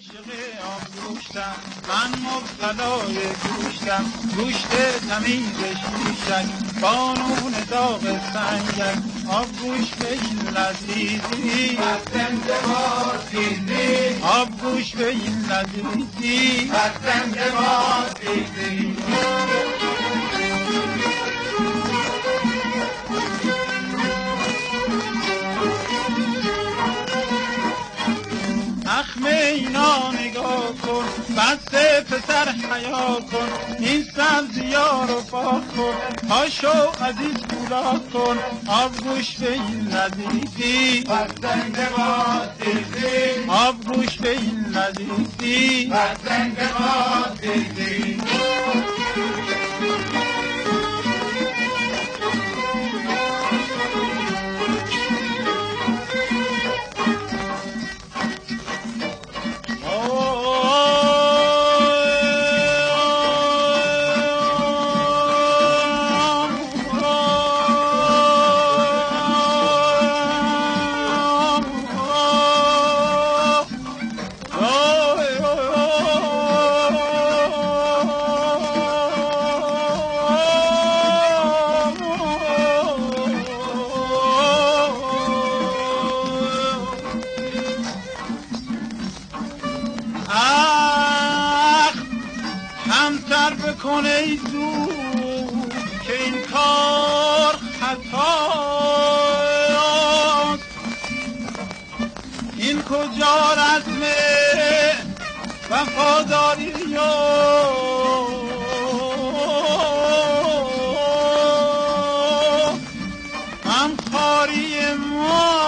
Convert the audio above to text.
عاشق آبگوشتم، من مبتلای گوشتم، گوشت تمیزش میشک، بانون داغ سنگک، آبگوش به این لذیذی، از زنده بازیزی، آبگوش به این لذیذی، از زنده بازیزی. زخم اینا نگاه کن، بس پسر حیا کن، این سبزی‌ها رو پاک کن، پاشو عزیز کولا کن، آبگوش به این لذیذی، از زنده بازیزی، آبگوش به این لذیذی، از زنده بازیزی. کمتر بکن ای زود که این کار خطاست، این کجا رسم وفاداری همکاری ما